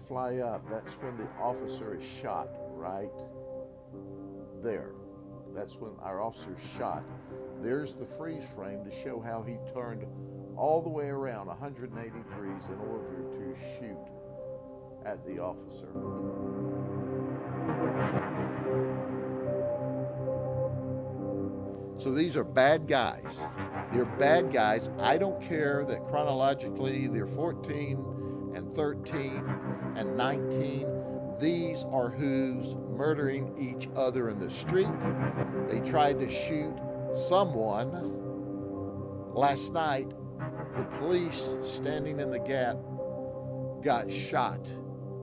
fly up, that's when the officer is shot, right there. That's when our officer is shot. There's the freeze frame to show how he turned all the way around 180 degrees in order to shoot at the officer. So these are bad guys. They're bad guys. I don't care that chronologically they're 14 and 13 and 19. These are who's murdering each other in the street. They tried to shoot someone. Last night, the police standing in the gap got shot